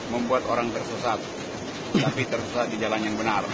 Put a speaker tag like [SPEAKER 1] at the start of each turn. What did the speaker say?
[SPEAKER 1] membuat orang tersesat, tapi tersesat di jalan yang benar.